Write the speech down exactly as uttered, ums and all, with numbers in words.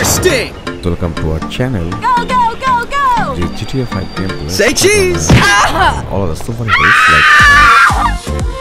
Interesting! Welcome to our channel. Go, go, go, go! The G T A five gameplay. Say cheese! All of the super hits like